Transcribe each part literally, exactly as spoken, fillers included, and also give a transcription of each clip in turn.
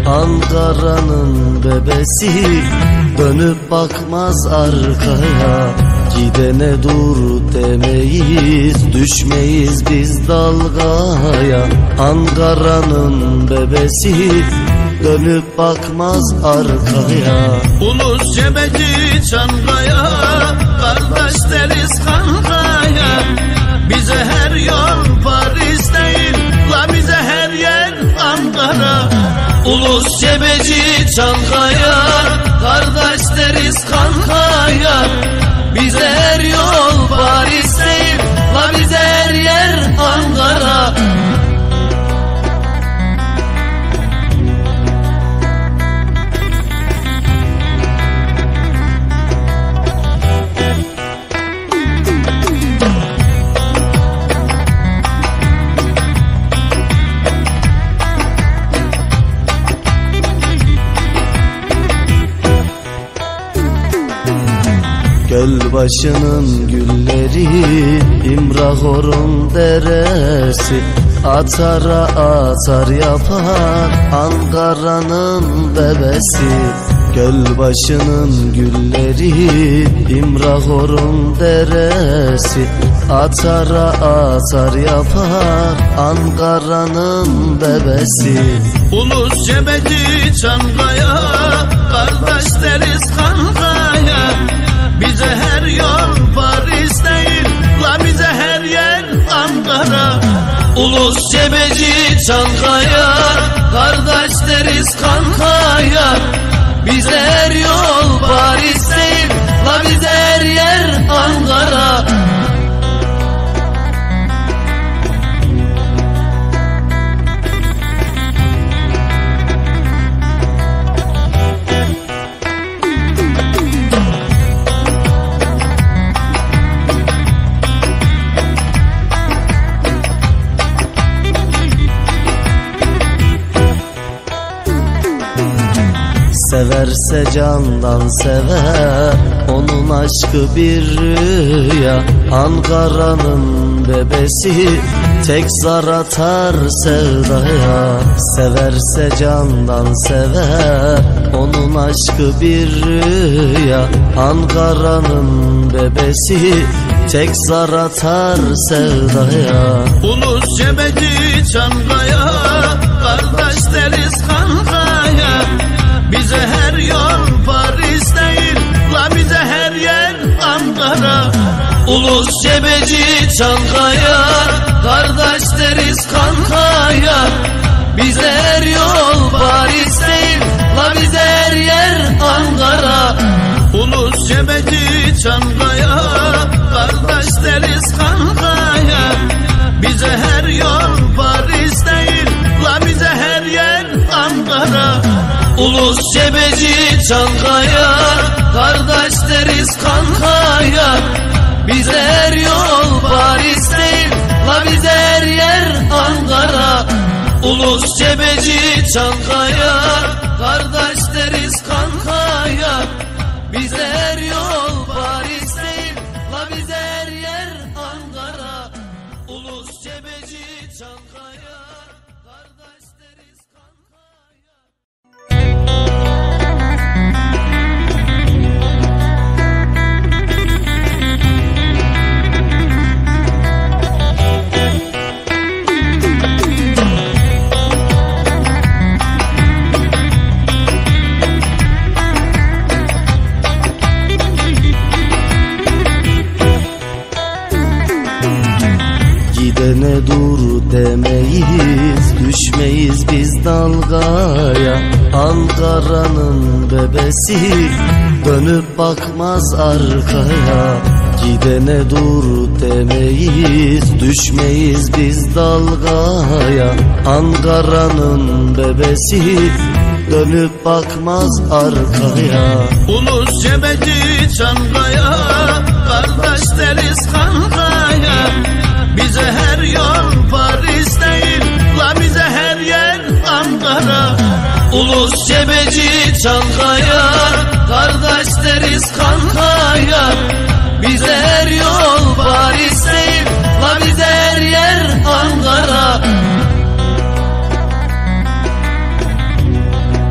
Ankara'nın bebesi dönüp bakmaz arkaya. Gidene dur demeyiz, düşmeyiz biz dalgaya. Ankara'nın bebesi dönüp bakmaz arkaya. Ulus Cebeci Çankaya, kardeş deriz kankaya. Bize her yol Paris değil, la bize her yer Ankara. Ulus Cebeci Çankaya, kardeş deriz kankaya. Bize her yol Paris değil, la bize her yer Ankara. Gölbaşının gülleri, İmrahor'un deresi, atara atar yapar Ankara'nın bebesi. Gölbaşının gülleri, İmrahor'un deresi, atara atar yapar Ankara'nın bebesi. Ulus Cebeci Çankaya, kardeş deriz kankaya. Bize her yol Paris değil, la bize her yer Ankara. Ulus Cebeci Çankaya, kardeş deriz kankaya. Bize her yol Paris değil, la bize her yer Ankara. Severse candan sever, onun aşkı bir rüya. Ankara'nın bebesi tek zar atar sevdaya. Severse candan sever, onun aşkı bir rüya. Ankara'nın bebesi tek zar atar sevdaya. Ulus Cebeci Çankaya, kardeş deriz kankaya. Bize her yol Paris değil, la bize her yer Ankara. Ulus Cebeci Çankaya, kardeş deriz kankaya. Bize her yol Paris değil, la bize her yer Ankara. Ulus Cebeci Çankaya, kardeş deriz kankaya. Bize her yol Paris değil, la bize her yer Ankara. Ulus Cebeci Çankaya, kardeş deriz kankaya. Bize her yol Paris değil, la bize her yer Ankara. Ulus Cebeci Çankaya, kardeş deriz kankaya. Bize her yol Paris değil, la bize her yer Ankara. Ulus Cebeci Çankaya, kardeş deriz kankaya. Gidene dur demeyiz, düşmeyiz biz dalgaya. Ankara'nın bebesi dönüp bakmaz arkaya. Gidene dur demeyiz, düşmeyiz biz dalgaya. Ankara'nın bebesi dönüp bakmaz arkaya. Ulus Cebeci Çankaya, kardeş deriz kankaya. Bize her yol Paris değil, la bize her yer Ankara. Ulus Cebeci Çankaya, kardeş deriz kankaya. Bize her yol Paris değil, la bize her yer Ankara.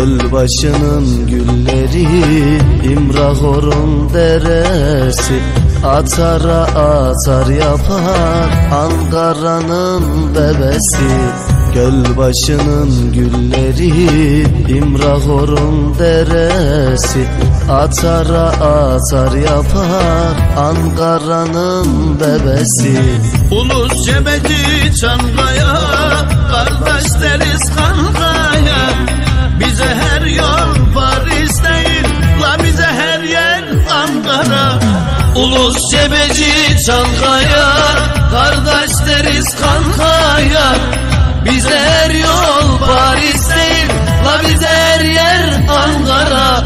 Gölbaşının gülleri, İmrahor'un deresi, atara atar yapar Ankara'nın bebesi. Gölbaşının gülleri, İmrahor'un deresi, atara atar yapar Ankara'nın bebesi. Ulus Cebeci Çankaya, kardeş deriz kankaya. Bize her yol Paris değil, la bize her yer Ankara. Ulus Cebeci Çankaya, kardeş deriz kankaya. Bize her yol Paris değil, la bize her yer Ankara.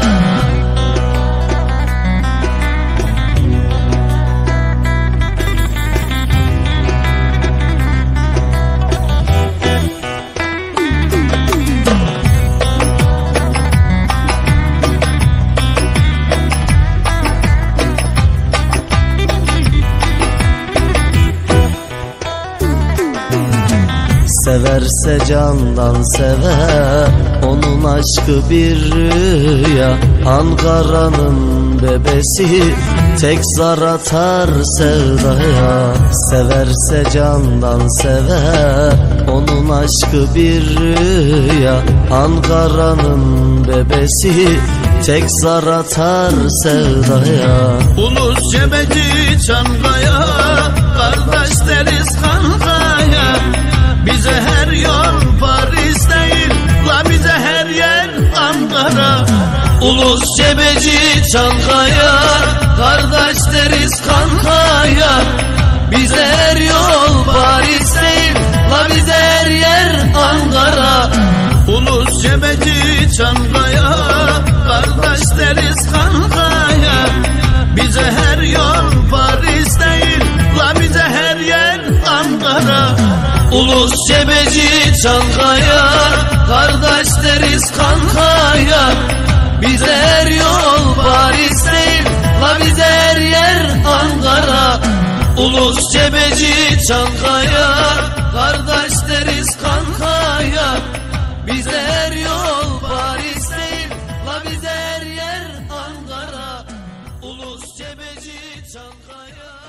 Severse candan sever, onun aşkı bir rüya. Ankara'nın bebesi, tek zar atar sevdaya. Severse candan sever, onun aşkı bir rüya. Ankara'nın bebesi, tek zar atar sevdaya. Ulus Cebeci Çankaya, kardeş deriz kankaya. Bize her yol Paris değil, la bize her yer Ankara. Ulus Cebeci Çankaya, kardeş deriz kankaya. Bize her yol Paris değil, la bize her yer Ankara. Ulus Cebeci Çankaya, kardeş deriz kankaya. Bize her yol Paris değil, la bize her yer Ankara. Ulus Cebeci Çankaya, kardeş deriz kankaya. Bize her yol Paris değil, la bize her yer Ankara. Ulus Cebeci Çankaya, kardeş deriz kankaya. Bize her yol Paris değil, la bize her yer Ankara. Ulus Cebeci Çankaya.